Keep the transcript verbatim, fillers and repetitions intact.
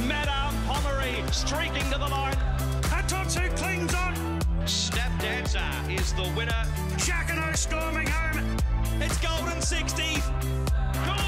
Madame Pommery streaking to the line. Hatotsu clings on. Snap Dancer is the winner. Jacquino storming home. It's Golden sixty. Good